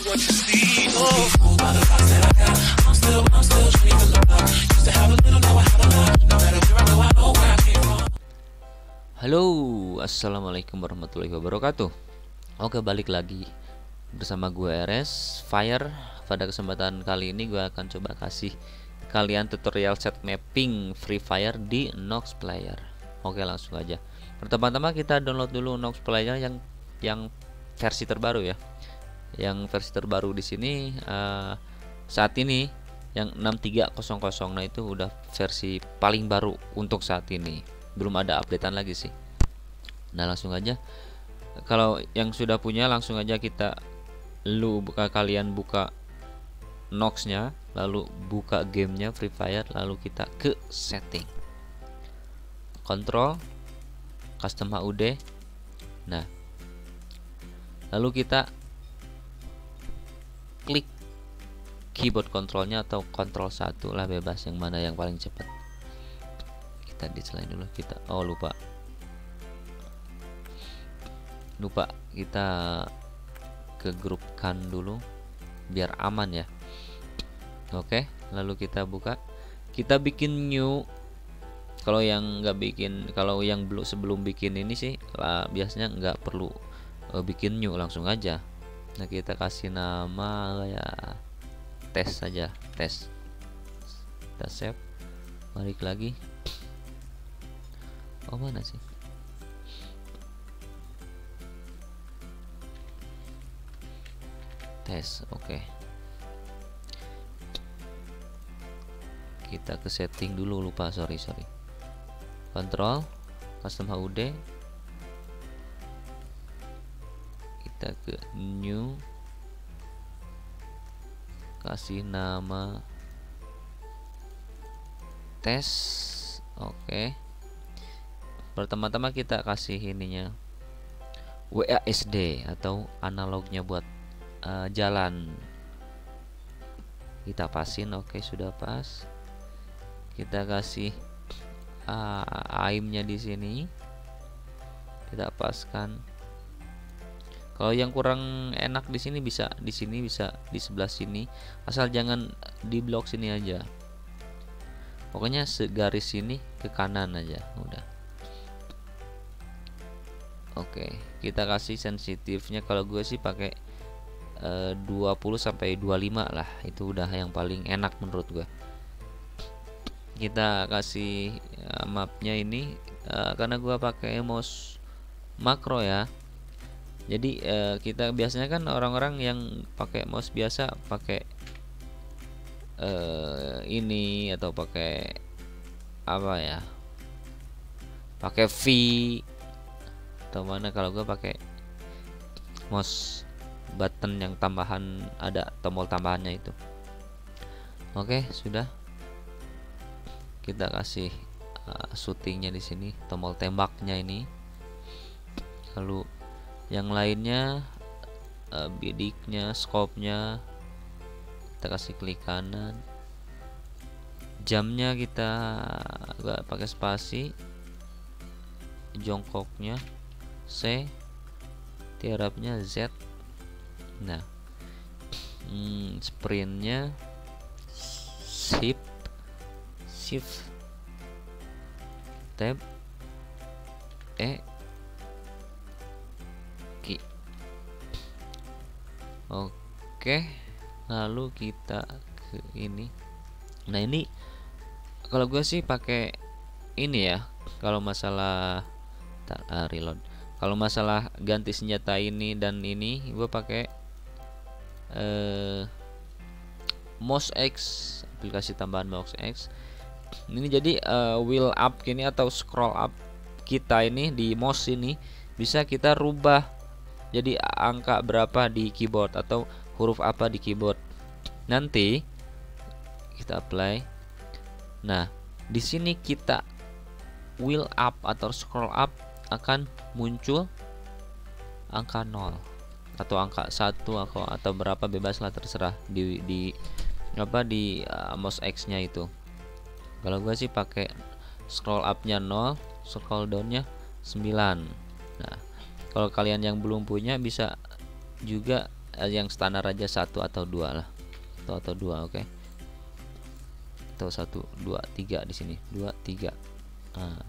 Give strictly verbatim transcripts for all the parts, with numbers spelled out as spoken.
Halo, assalamualaikum warahmatullahi wabarakatuh. Oke, balik lagi bersama gue R S Fire. Pada kesempatan kali ini gue akan coba kasih kalian tutorial set mapping Free Fire di Nox Player. Oke, langsung aja. Pertama-tama kita download dulu Nox Player yang yang versi terbaru ya. Yang versi terbaru di sini uh, saat ini yang enam tiga nol nol. Nah, itu udah versi paling baru untuk saat ini. Belum ada updatean lagi sih. Nah, langsung aja. Kalau yang sudah punya, langsung aja kita lu buka kalian buka Nox-nya, lalu buka gamenya Free Fire, lalu kita ke setting, kontrol, custom H U D. Nah, lalu kita klik keyboard kontrolnya atau kontrol satu lah, bebas yang mana yang paling cepat. Kita diselain dulu kita. Oh, lupa. Lupa kita ke grupkan dulu biar aman ya. Oke, lalu kita buka. Kita bikin new. Kalau yang nggak bikin, kalau yang belum sebelum bikin ini sih lah, biasanya nggak perlu uh, bikin new, langsung aja. Nah, kita kasih nama ya tes saja, tes. Kita save, balik lagi. Oh, mana sih? Tes, oke. Okay. Kita ke setting dulu, lupa, sorry sorry. Kontrol, custom H U D. Kita ke new, kasih nama tes. Oke, okay. Pertama-tama kita kasih ininya W A S D atau analognya buat uh, jalan. Kita pasin. Oke, okay, sudah pas. Kita kasih uh, aimnya di sini, kita paskan. Kalau yang kurang enak di sini bisa di sini, bisa di sebelah sini, asal jangan di blok sini aja. Pokoknya segaris sini ke kanan aja udah. Oke, kita kasih sensitifnya, kalau gue sih pakai uh, dua puluh sampai dua puluh lima lah, itu udah yang paling enak menurut gue. Kita kasih uh, mapnya ini uh, karena gue pakai mouse makro ya. Jadi uh, kita biasanya kan orang-orang yang pakai mouse biasa pakai uh, ini atau pakai apa ya? Pakai V atau mana, kalau gue pakai mouse button yang tambahan, ada tombol tambahannya itu. Oke, sudah. Kita kasih uh, shootingnya di sini, tombol tembaknya ini. Lalu yang lainnya uh, bidiknya, scope-nya kita kasih klik kanan. Jamnya kita gak pakai spasi. Jongkoknya C, tiarapnya Z. Nah, hmm, sprintnya shift shift tab E Q. Oke, lalu kita ke ini. Nah, ini kalau gue sih pakai ini ya, kalau masalah tar, uh, reload. Kalau masalah ganti senjata ini dan ini, gue pakai uh, mouse X, aplikasi tambahan mouse X. Ini jadi uh, wheel up gini atau scroll up kita ini di mouse ini bisa kita rubah jadi angka berapa di keyboard atau huruf apa di keyboard. Nanti kita apply. Nah, di sini kita wheel up atau scroll up akan muncul angka nol atau angka satu atau atau berapa, bebas lah, terserah di di apa di uh, mouse X-nya itu. Kalau gue sih pakai scroll up-nya nol, scroll down-nya sembilan. Nah, kalau kalian yang belum punya bisa juga eh, yang standar aja satu atau dua lah, atau atau dua, oke okay. Atau satu dua tiga di sini, dua tiga. Nah,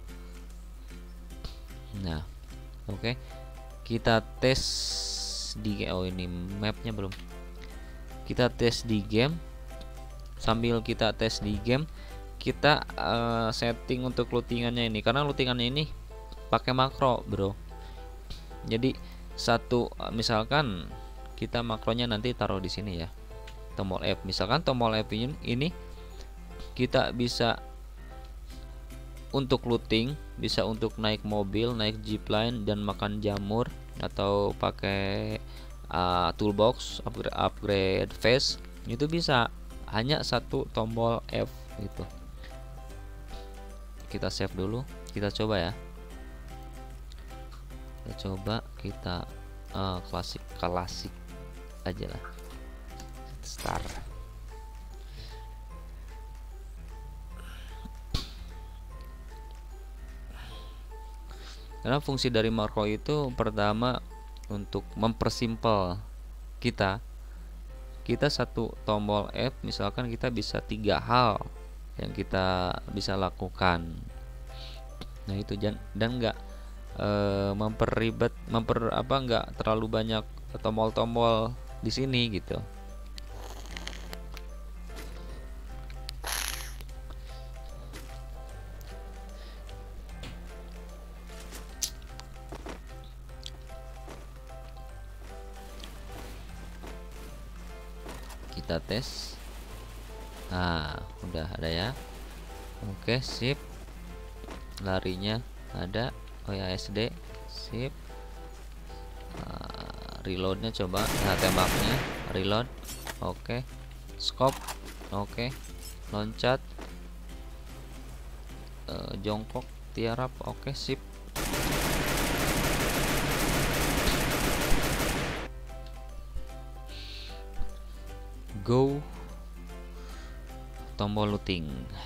nah oke okay. Kita tes di oh ini mapnya belum, kita tes di game. Sambil kita tes di game, kita uh, setting untuk lootingannya ini, karena lootingannya ini pakai makro bro. Jadi satu misalkan kita makronya nanti taruh di sini ya, tombol F. Misalkan tombol F ini, ini kita bisa untuk looting, bisa untuk naik mobil, naik zipline dan makan jamur, atau pakai uh, toolbox, upgrade, upgrade face, itu bisa hanya satu tombol F gitu. Kita save dulu, kita coba ya. Kita coba kita uh, klasik klasik aja lah, start. Karena fungsi dari makro itu pertama untuk mempersimpel kita. Kita satu tombol F, misalkan kita bisa tiga hal yang kita bisa lakukan. Nah itu, dan enggak e, memperribet, memper apa enggak terlalu banyak tombol-tombol di sini gitu. Kita tes. Nah udah ada ya, oke sip. Larinya ada, oh ya S D sip. Nah, reloadnya coba, nah tembaknya reload, oke. Scope, oke. Loncat, uh, jongkok, tiarap, oke sip. Go, tombol looting.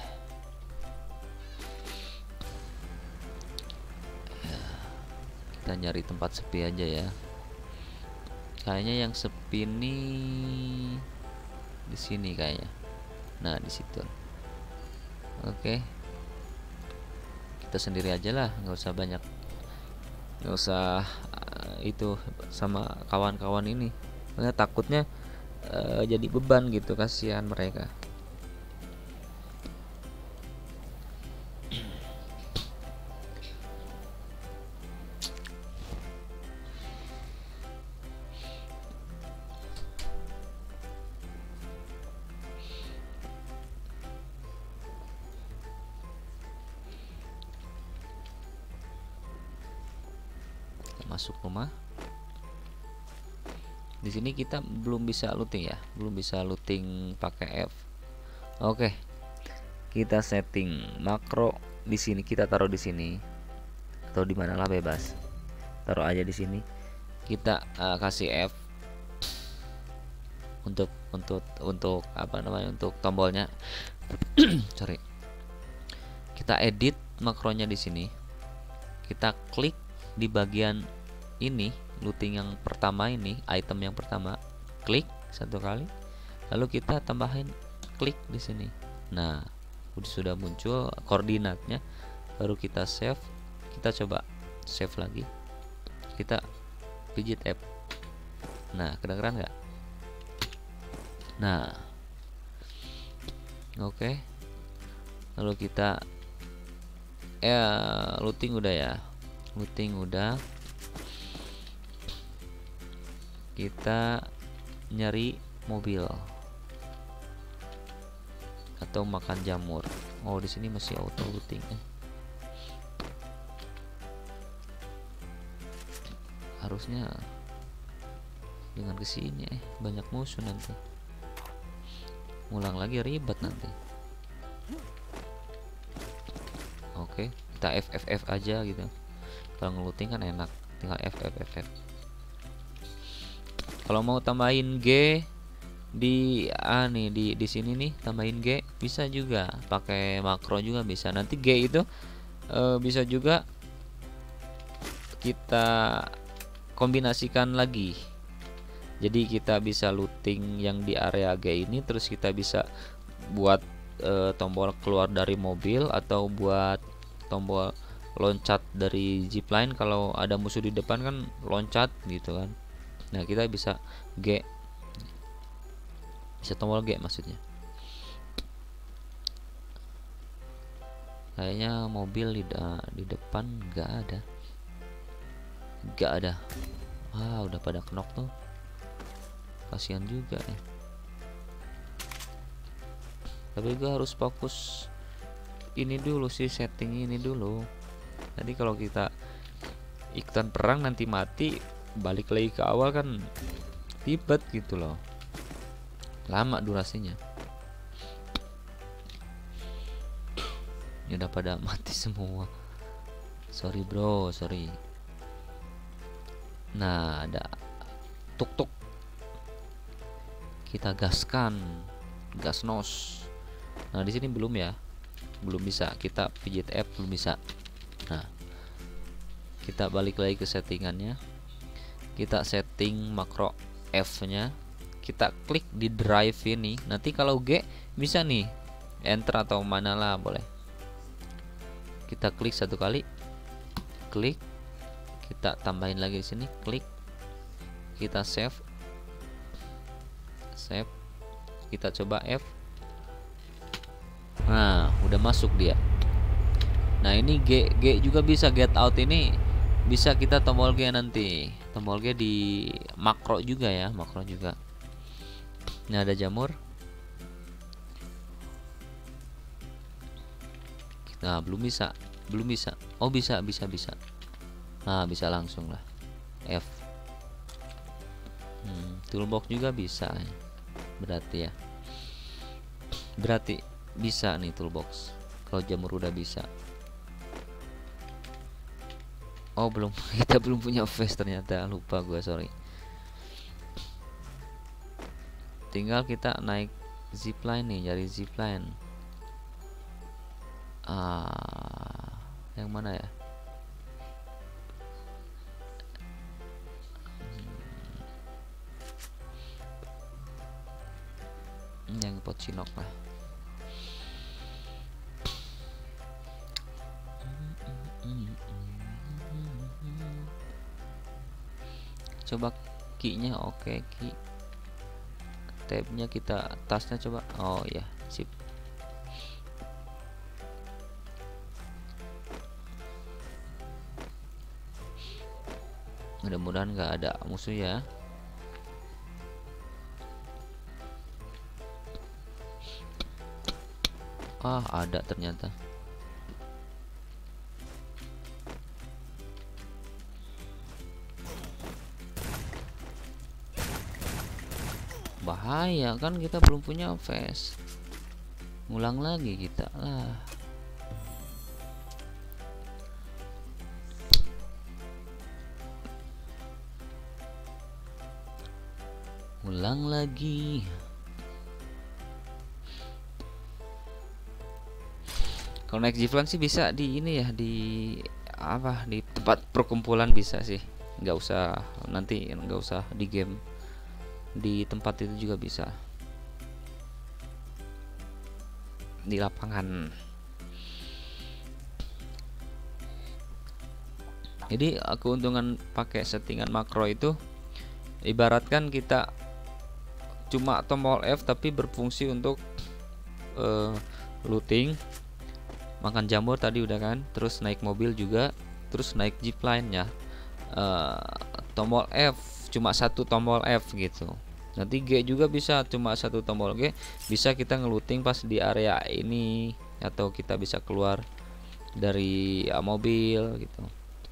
Ya, kita nyari tempat sepi aja ya. Kayaknya yang sepi nih di sini kayaknya. Nah di situ. Oke, kita sendiri aja lah, nggak usah banyak, nggak usah uh, itu sama kawan-kawan ini. Karena takutnya Uh, jadi beban gitu, kasihan mereka. Masuk rumah. Di sini kita belum bisa looting ya, belum bisa looting pakai F. Oke, kita setting makro di sini, kita taruh di sini atau di mana lah, bebas, taruh aja di sini. Kita uh, kasih F untuk untuk untuk apa namanya, untuk tombolnya. Sorry. Kita edit makronya di sini. Kita klik di bagian ini, looting yang pertama ini, item yang pertama, klik satu kali, lalu kita tambahin klik di sini. Nah sudah muncul koordinatnya, baru kita save. Kita coba save lagi, kita pijit F. Nah kedengeran nggak? Nah oke okay. Lalu kita ya looting udah ya, looting udah. Kita nyari mobil atau makan jamur. Oh di sini masih auto looting ya. Harusnya jangan kesini eh banyak musuh nanti. Ulang lagi ribet nanti. Oke, kita F F F aja gitu. Kalau ngeluting kan enak, tinggal F F F F. Kalau mau tambahin G di ah nih di di sini nih, tambahin G bisa juga, pakai makro juga bisa. Nanti G itu e, bisa juga kita kombinasikan lagi. Jadi kita bisa looting yang di area G ini, terus kita bisa buat e, tombol keluar dari mobil atau buat tombol loncat dari zipline. Kalau ada musuh di depan kan loncat gitu kan. Nah, kita bisa G, bisa tombol G maksudnya. Kayaknya mobil di, di depan nggak ada, nggak ada. Wah, udah pada knock tuh, kasihan juga ya. Tapi gue harus fokus ini dulu sih, setting ini dulu. Nanti kalau kita ikutan perang nanti mati, balik lagi ke awal kan ribet gitu loh, lama durasinya. Ini udah pada mati semua, sorry bro, sorry. Nah, ada tuk-tuk, kita gaskan, gas nos. Nah, di sini belum ya, belum bisa kita pijit F, belum bisa. Nah, kita balik lagi ke settingannya, kita setting makro F nya, kita klik di drive ini. Nanti kalau G bisa nih enter atau mana lah boleh. Kita klik satu kali, klik, kita tambahin lagi di sini, klik, kita save, save, kita coba F. Nah, udah masuk dia. Nah, ini G, G juga bisa, get out ini bisa kita tombol G nanti. Tombol G di makro juga ya, makro juga. Ini ada jamur. Nah, belum bisa, belum bisa. Oh, bisa, bisa, bisa. Nah, bisa langsung lah. F. Hmm, toolbox juga bisa. Berarti ya. Berarti bisa nih toolbox. Kalau jamur udah bisa. Oh, belum. Kita belum punya face ternyata, lupa gue, sorry. Tinggal kita naik zipline nih, cari zipline. Ah, yang mana ya? Hmm. Yang Pocinok lah. Coba key-nya, oke, okay, key. Tab-nya kita, tasnya coba. Oh ya, sip. Mudah-mudahan nggak ada musuh ya. Ah, ada ternyata. Bahaya kan, kita belum punya face. Ngulang lagi kita lah. Ulang lagi. Kalau naik zipline sih bisa di ini ya, di apa, di tempat perkumpulan bisa sih, nggak usah nanti, nggak usah di game, di tempat itu juga bisa, di lapangan. Jadi keuntungan pakai settingan makro itu, ibaratkan kita cuma tombol F tapi berfungsi untuk uh, looting, makan jamur tadi udah kan, terus naik mobil juga, terus naik zipline ya. Uh, tombol F cuma satu tombol F gitu. Nanti G juga bisa, cuma satu tombol G bisa kita ngeluting pas di area ini, atau kita bisa keluar dari uh, mobil gitu.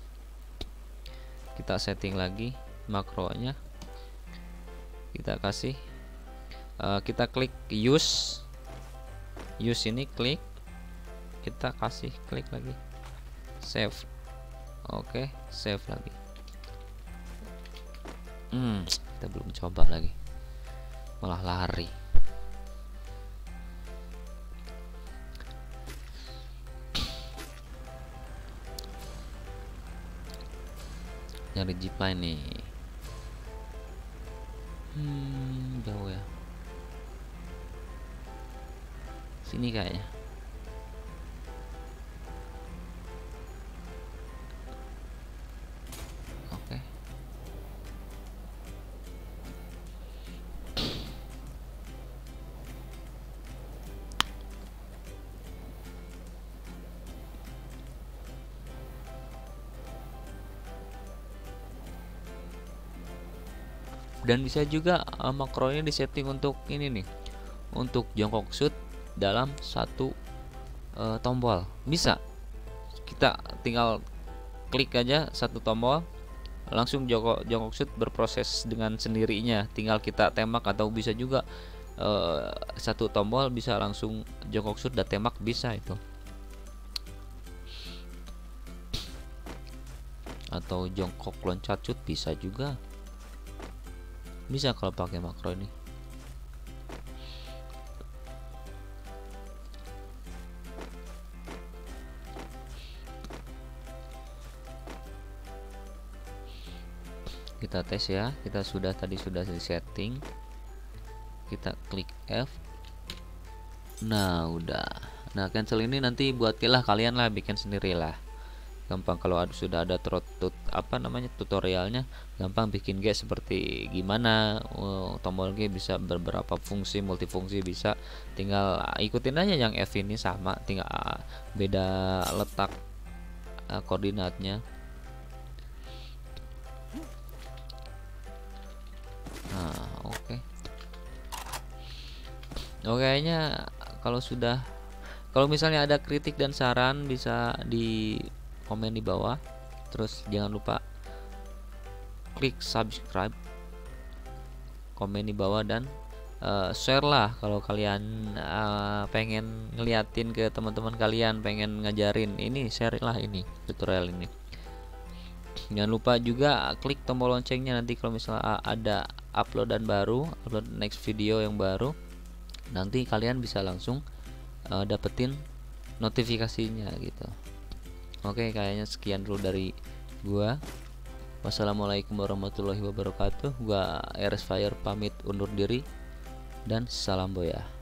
Kita setting lagi makronya, kita kasih uh, kita klik use use ini, klik, kita kasih klik lagi, save. Oke, save lagi. Hmm, kita belum coba lagi, malah lari. Nyari zipline nih. Hmm, jauh ya. Sini kayaknya. Oke. Dan bisa juga uh, makronya disetting untuk ini nih, untuk jongkok shoot dalam satu uh, tombol. Bisa kita tinggal klik aja satu tombol, langsung jongkok jongkok shoot berproses dengan sendirinya, tinggal kita tembak. Atau bisa juga uh, satu tombol bisa langsung jongkok shoot dan tembak, bisa itu. Atau jongkok loncat shoot bisa juga, bisa kalau pakai makro ini. Kita tes ya, kita sudah tadi sudah di setting, kita klik F. Nah udah, nah cancel ini nanti buatilah kalian lah, bikin sendiri lah, gampang. Kalau ada, sudah ada tut, apa namanya tutorialnya, gampang bikin G seperti gimana. Oh, tombol G bisa beberapa fungsi, multifungsi bisa, tinggal ikutin aja yang F ini, sama tinggal beda letak uh, koordinatnya. Nah oke okay. Oke, kayaknya kalau sudah, kalau misalnya ada kritik dan saran bisa di komen di bawah. Terus jangan lupa klik subscribe, komen di bawah, dan uh, share lah kalau kalian uh, pengen ngeliatin ke teman-teman kalian, pengen ngajarin ini, share lah ini tutorial ini. Jangan lupa juga klik tombol loncengnya, nanti kalau misalnya ada uploadan baru, upload next video yang baru, nanti kalian bisa langsung uh, dapetin notifikasinya gitu. Oke, kayaknya sekian dulu dari gua. Wassalamualaikum warahmatullahi wabarakatuh. Gua R S Fire pamit undur diri, dan salam boya.